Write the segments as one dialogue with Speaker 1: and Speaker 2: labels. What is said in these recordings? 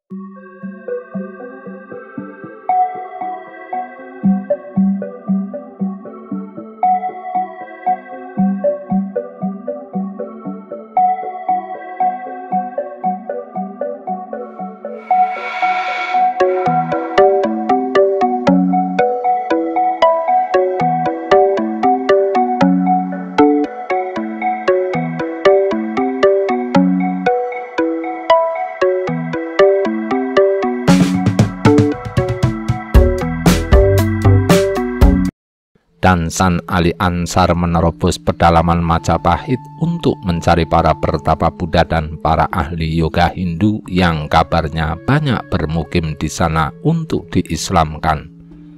Speaker 1: Dan San Ali Ansar menerobos pedalaman Majapahit untuk mencari para pertapa Buddha dan para ahli yoga Hindu yang kabarnya banyak bermukim di sana untuk diislamkan.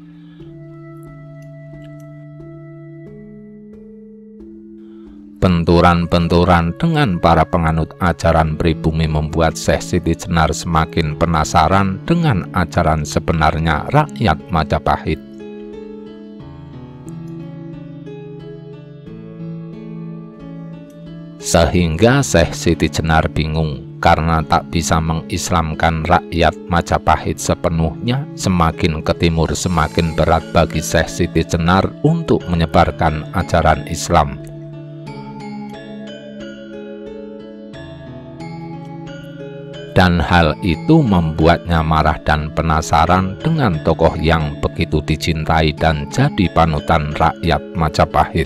Speaker 1: Benturan-benturan dengan para penganut ajaran pribumi membuat Syekh Siti Jenar semakin penasaran dengan ajaran sebenarnya rakyat Majapahit. Sehingga Syekh Siti Jenar bingung karena tak bisa mengislamkan rakyat Majapahit sepenuhnya. Semakin ke timur semakin berat bagi Syekh Siti Jenar untuk menyebarkan ajaran Islam. Dan hal itu membuatnya marah dan penasaran dengan tokoh yang begitu dicintai dan jadi panutan rakyat Majapahit.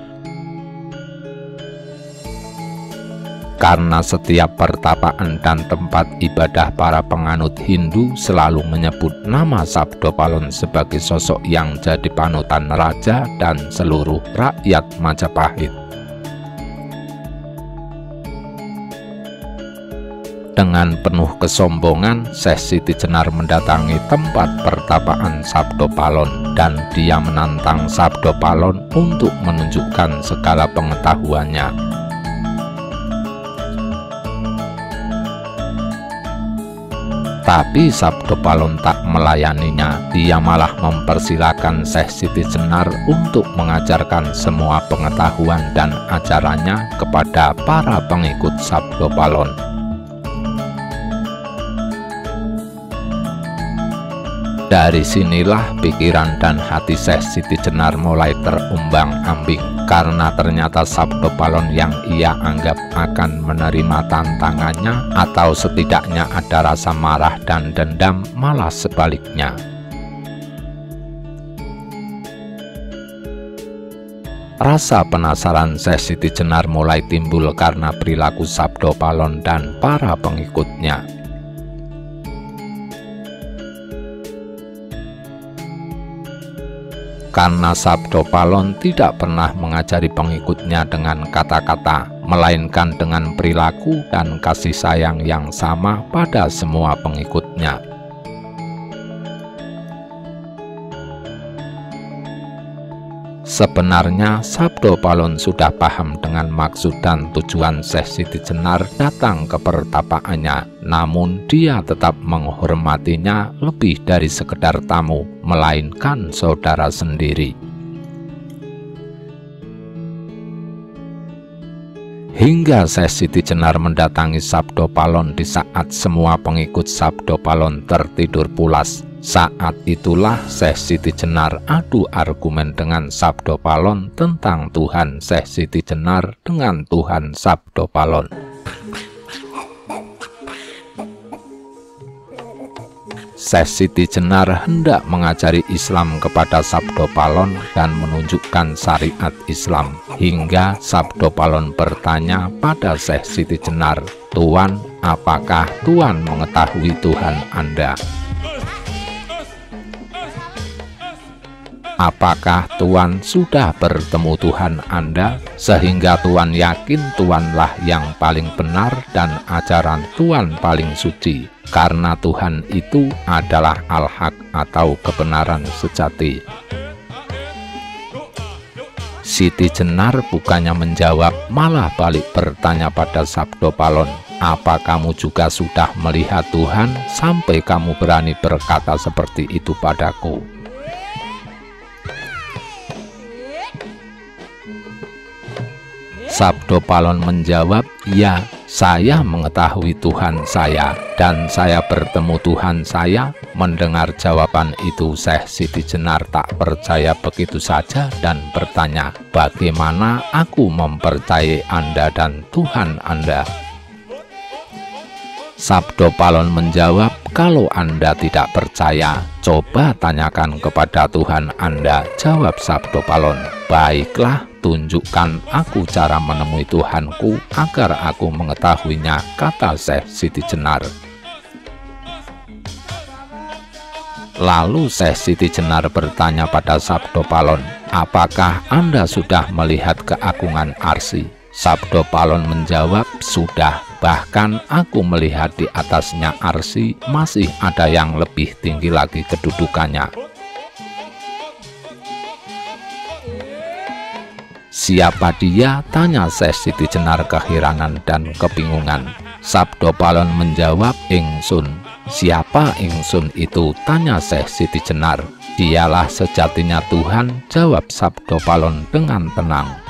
Speaker 1: Karena setiap pertapaan dan tempat ibadah para penganut Hindu selalu menyebut nama Sabdopalon sebagai sosok yang jadi panutan raja dan seluruh rakyat Majapahit. Dengan penuh kesombongan, Syekh Siti Jenar mendatangi tempat pertapaan Sabdopalon dan dia menantang Sabdopalon untuk menunjukkan segala pengetahuannya. Tapi Sabdopalon tak melayaninya, dia malah mempersilahkan Syekh Siti Jenar untuk mengajarkan semua pengetahuan dan ajarannya kepada para pengikut Sabdopalon. Dari sinilah pikiran dan hati Syekh Siti Jenar mulai terumbang-ambing, karena ternyata Sabdopalon yang ia anggap akan menerima tantangannya atau setidaknya ada rasa marah dan dendam, malah sebaliknya. Rasa penasaran Syekh Siti Jenar mulai timbul karena perilaku Sabdopalon dan para pengikutnya. Karena Sabdopalon tidak pernah mengajari pengikutnya dengan kata-kata, melainkan dengan perilaku dan kasih sayang yang sama pada semua pengikutnya. Sebenarnya Sabdopalon sudah paham dengan maksud dan tujuan Syekh Siti Jenar datang ke pertapaannya, namun dia tetap menghormatinya lebih dari sekedar tamu, melainkan saudara sendiri. Hingga Syekh Siti Jenar mendatangi Sabdopalon di saat semua pengikut Sabdopalon tertidur pulas. Saat itulah Syekh Siti Jenar adu argumen dengan Sabdopalon tentang Tuhan Syekh Siti Jenar dengan Tuhan Sabdopalon. Syekh Siti Jenar hendak mengajari Islam kepada Sabdopalon dan menunjukkan syariat Islam, hingga Sabdopalon bertanya pada Syekh Siti Jenar, "Tuan, apakah Tuan mengetahui Tuhan Anda? Apakah Tuan sudah bertemu Tuhan Anda sehingga Tuan yakin Tuanlah yang paling benar dan ajaran Tuan paling suci, karena Tuhan itu adalah Al-Haq atau kebenaran sejati?" Siti Jenar bukannya menjawab, malah balik bertanya pada Sabdopalon, "Apa kamu juga sudah melihat Tuhan sampai kamu berani berkata seperti itu padaku?" Sabdopalon menjawab, "Ya, Saya mengetahui Tuhan saya, dan saya bertemu Tuhan saya. Mendengar jawaban itu, Syekh Siti Jenar tak percaya begitu saja dan bertanya, bagaimana aku mempercayai Anda dan Tuhan Anda? Sabdo Palon menjawab, kalau Anda tidak percaya, coba tanyakan kepada Tuhan Anda. Jawab Sabdo Palon, baiklah, tunjukkan aku cara menemui Tuhanku agar aku mengetahuinya, kata Syekh Siti Jenar. Lalu Syekh Siti Jenar bertanya pada Sabdo Palon, apakah Anda sudah melihat keagungan Arsy? Sabdo Palon menjawab, sudah, bahkan aku melihat di atasnya Arsy masih ada yang lebih tinggi lagi kedudukannya. Siapa dia? Tanya Syekh Siti Jenar keheranan dan kebingungan. Sabdo Palon menjawab, Ingsun. Siapa Ingsun itu? Tanya Syekh Siti Jenar. Dialah sejatinya Tuhan, jawab Sabdo Palon dengan tenang.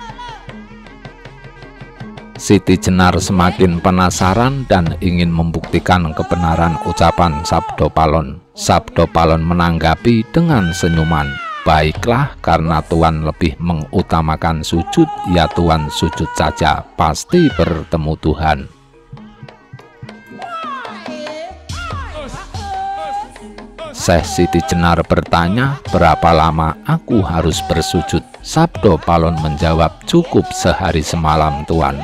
Speaker 1: Siti Jenar semakin penasaran dan ingin membuktikan kebenaran ucapan Sabdo Palon. Sabdo Palon menanggapi dengan senyuman, baiklah, karena Tuan lebih mengutamakan sujud, ya Tuan sujud saja, pasti bertemu Tuhan. Syekh Siti Jenar bertanya, berapa lama aku harus bersujud? Sabdo Palon menjawab, cukup sehari semalam Tuan.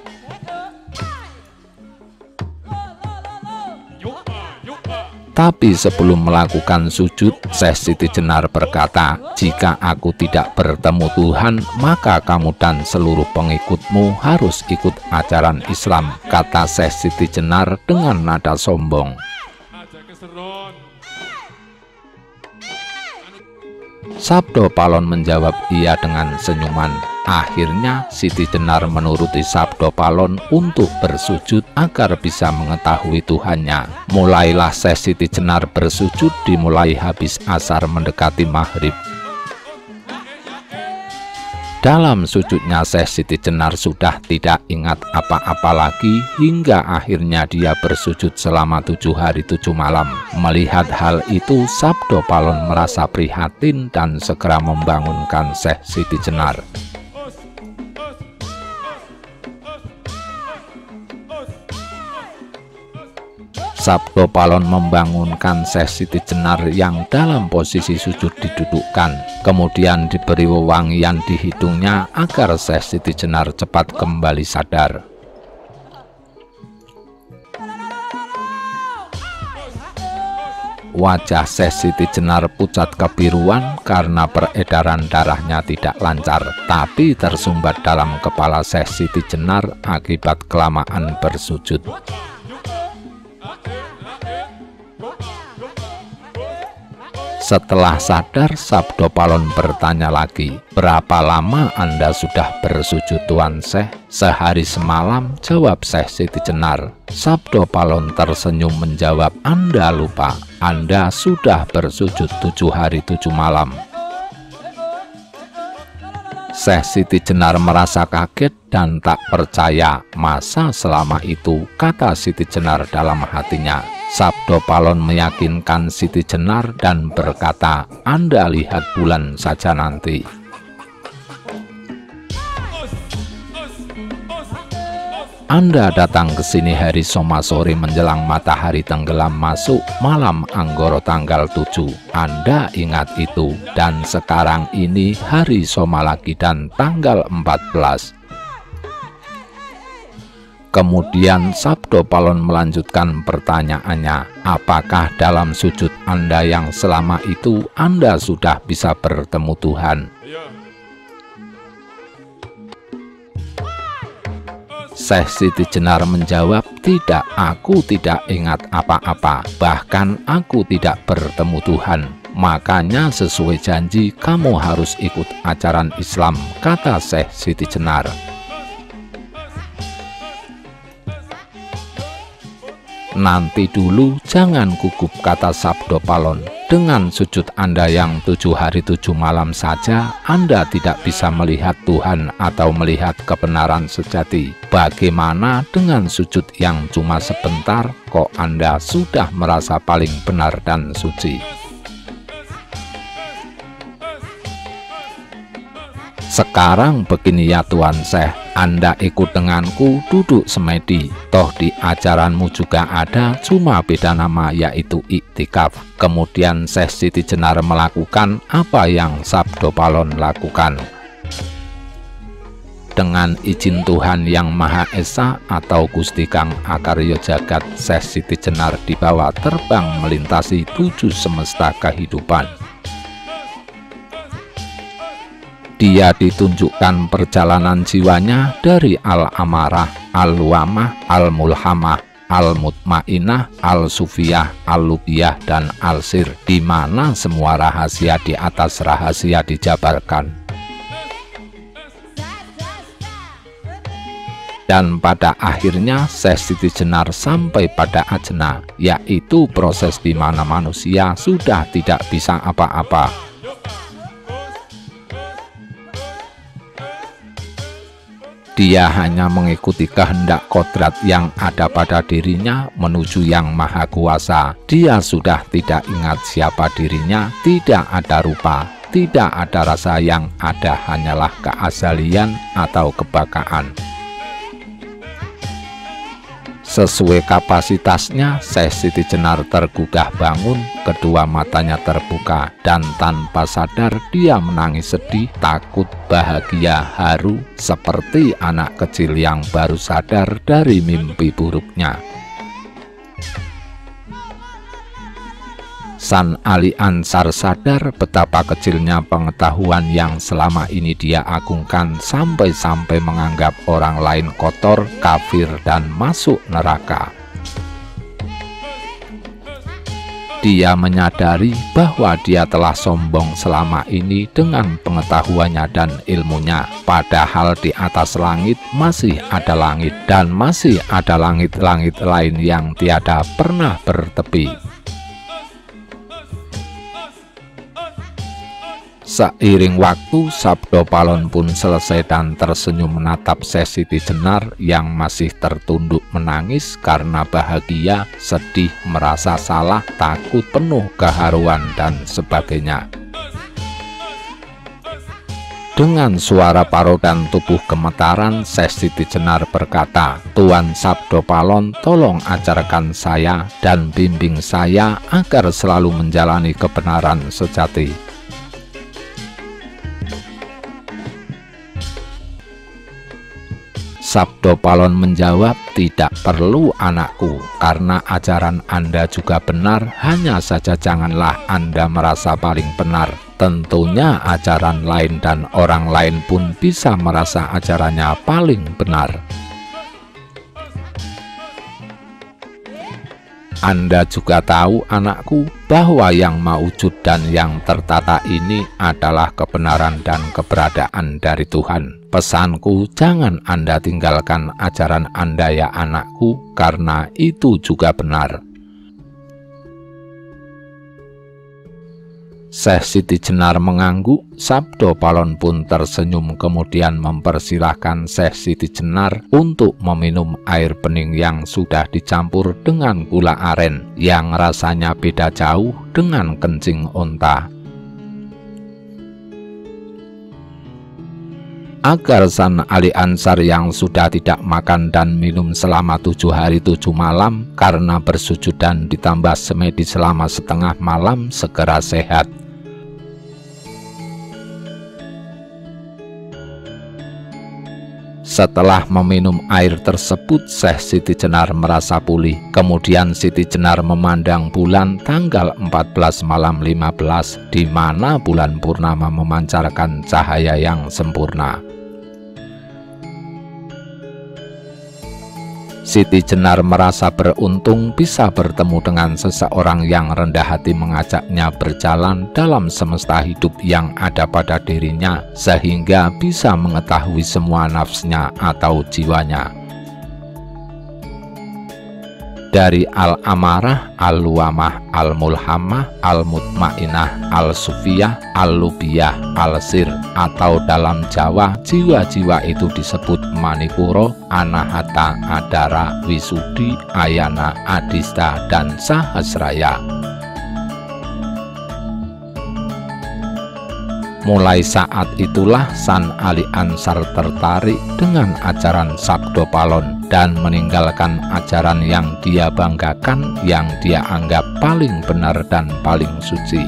Speaker 1: Tapi sebelum melakukan sujud, Syekh Siti Jenar berkata, jika aku tidak bertemu Tuhan, maka kamu dan seluruh pengikutmu harus ikut ajaran Islam, kata Syekh Siti Jenar dengan nada sombong. Sabdo Palon menjawab iya dengan senyuman. Akhirnya Siti Jenar menuruti Sabdo Palon untuk bersujud agar bisa mengetahui Tuhannya. Mulailah Syekh Siti Jenar bersujud dimulai habis asar mendekati maghrib. Dalam sujudnya Syekh Siti Jenar sudah tidak ingat apa-apa lagi hingga akhirnya dia bersujud selama 7 hari 7 malam. Melihat hal itu, Sabdo Palon merasa prihatin dan segera membangunkan Syekh Siti Jenar. Sabdo Palon membangunkan Syekh Siti Jenar yang dalam posisi sujud didudukkan. Kemudian diberi wewangian di hidungnya agar Syekh Siti Jenar cepat kembali sadar. Wajah Syekh Siti Jenar pucat kebiruan karena peredaran darahnya tidak lancar, tapi tersumbat dalam kepala Syekh Siti Jenar akibat kelamaan bersujud. Setelah sadar, Sabdo Palon bertanya lagi, berapa lama Anda sudah bersujud Tuan Syekh? Sehari semalam, jawab Syekh Siti Jenar. Sabdo Palon tersenyum menjawab, Anda lupa, Anda sudah bersujud 7 hari 7 malam. Syekh Siti Jenar merasa kaget dan tak percaya. Masa selama itu, kata Siti Jenar dalam hatinya. Sabdo Palon meyakinkan Siti Jenar dan berkata, Anda lihat bulan saja nanti. Anda datang ke sini hari Soma sore menjelang matahari tenggelam masuk malam Anggoro tanggal 7. Anda ingat itu, dan sekarang ini hari Soma lagi dan tanggal 14. Kemudian Sabdo Palon melanjutkan pertanyaannya, apakah dalam sujud Anda yang selama itu Anda sudah bisa bertemu Tuhan? Syekh Siti Jenar menjawab, tidak, aku tidak ingat apa-apa, bahkan aku tidak bertemu Tuhan. Makanya sesuai janji kamu harus ikut ajaran Islam, kata Syekh Siti Jenar. Nanti dulu, jangan gugup, kata Sabdo Palon. Dengan sujud Anda yang 7 hari 7 malam saja, Anda tidak bisa melihat Tuhan atau melihat kebenaran sejati. Bagaimana dengan sujud yang cuma sebentar, kok Anda sudah merasa paling benar dan suci? Sekarang begini ya Tuan Syekh, Anda ikut denganku duduk semedi. Toh di ajaranmu juga ada, cuma beda nama yaitu iktikaf. Kemudian Syekh Siti Jenar melakukan apa yang Sabdo Palon lakukan. Dengan izin Tuhan Yang Maha Esa atau Gusti Kang Akarya Jagat, Syekh Siti Jenar dibawa terbang melintasi 7 semesta kehidupan. Dia ditunjukkan perjalanan jiwanya dari Al-Amarah, Al-Luamah, Al-Mulhamah, Al-Mutmainah, Al-Sufiyah, Al-Lubiyah, dan Al-Sir, di mana semua rahasia di atas rahasia dijabarkan. Dan pada akhirnya Syekh Siti Jenar sampai pada ajna, yaitu proses di mana manusia sudah tidak bisa apa-apa. Dia hanya mengikuti kehendak kodrat yang ada pada dirinya menuju Yang Maha Kuasa. Dia sudah tidak ingat siapa dirinya, tidak ada rupa, tidak ada rasa, yang ada hanyalah keasalian atau kebakaan. Sesuai kapasitasnya, Syekh Siti Jenar tergugah bangun, kedua matanya terbuka, dan tanpa sadar dia menangis sedih, takut, bahagia, haru, seperti anak kecil yang baru sadar dari mimpi buruknya. San Ali Ansar sadar betapa kecilnya pengetahuan yang selama ini dia agungkan, sampai-sampai menganggap orang lain kotor, kafir, dan masuk neraka. Dia menyadari bahwa dia telah sombong selama ini dengan pengetahuannya dan ilmunya, padahal di atas langit masih ada langit, dan masih ada langit-langit lain yang tiada pernah bertepi. Seiring waktu, Sabdo Palon pun selesai dan tersenyum menatap Syekh Siti Jenar yang masih tertunduk menangis karena bahagia, sedih, merasa salah, takut, penuh keharuan, dan sebagainya. Dengan suara paro dan tubuh gemetaran, Syekh Siti Jenar berkata, "Tuan Sabdo Palon, tolong ajarkan saya dan bimbing saya agar selalu menjalani kebenaran sejati." Sabdo Palon menjawab, "Tidak perlu anakku, karena ajaran Anda juga benar, hanya saja janganlah Anda merasa paling benar. Tentunya ajaran lain dan orang lain pun bisa merasa ajarannya paling benar. Anda juga tahu anakku bahwa yang maujud dan yang tertata ini adalah kebenaran dan keberadaan dari Tuhan. Pesanku, jangan Anda tinggalkan ajaran Anda ya anakku, karena itu juga benar." Syekh Siti Jenar mengangguk. Sabdo Palon pun tersenyum, kemudian mempersilahkan Syekh Siti Jenar untuk meminum air bening yang sudah dicampur dengan gula aren yang rasanya beda jauh dengan kencing onta. Agar San Ali Ansar yang sudah tidak makan dan minum selama 7 hari 7 malam karena bersujud dan ditambah semedi selama setengah malam segera sehat. Setelah meminum air tersebut, Syekh Siti Jenar merasa pulih. Kemudian Siti Jenar memandang bulan tanggal 14 malam 15, di mana bulan purnama memancarkan cahaya yang sempurna. Siti Jenar merasa beruntung bisa bertemu dengan seseorang yang rendah hati mengajaknya berjalan dalam semesta hidup yang ada pada dirinya, sehingga bisa mengetahui semua nafsnya atau jiwanya. dari Al-Amarah, Al-Luamah, Al-Mulhamah, Al-Mutmainah, Al-Sufiyah, Al-Lubiyah, Al-Sir, atau dalam Jawa jiwa-jiwa itu disebut Manipuro, Anahata, Adara, Wisudi, Ayana, Adista, dan Sahasraya. Mulai saat itulah San Ali Ansar tertarik dengan ajaran Sabdo Palon dan meninggalkan ajaran yang dia banggakan, yang dia anggap paling benar dan paling suci.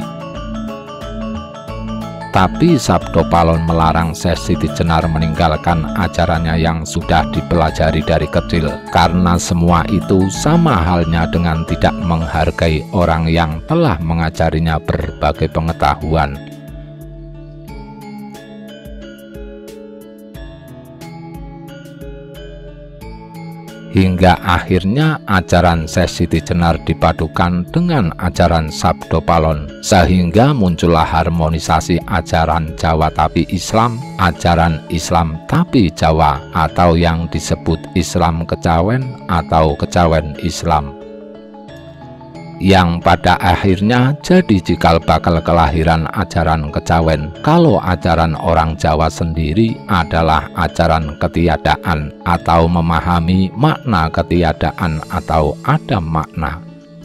Speaker 1: Tapi Sabdo Palon melarang Syekh Siti Jenar meninggalkan ajarannya yang sudah dipelajari dari kecil, karena semua itu sama halnya dengan tidak menghargai orang yang telah mengajarinya berbagai pengetahuan. Hingga akhirnya ajaran Syekh Siti Jenar dipadukan dengan ajaran Sabdo Palon, sehingga muncullah harmonisasi ajaran Jawa tapi Islam, ajaran Islam tapi Jawa, atau yang disebut Islam Kejawen atau Kejawen Islam, yang pada akhirnya jadi cikal bakal kelahiran ajaran kejawen. Kalau ajaran orang Jawa sendiri adalah ajaran ketiadaan, atau memahami makna ketiadaan atau ada makna.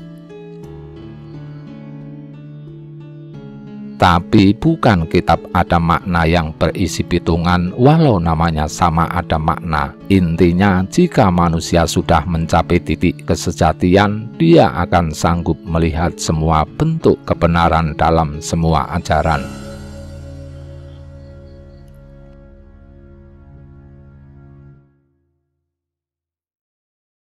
Speaker 1: Tapi bukan kitab ada makna yang berisi pitungan, walau namanya sama ada makna. Intinya, jika manusia sudah mencapai titik kesejatian, dia akan sanggup melihat semua bentuk kebenaran dalam semua ajaran.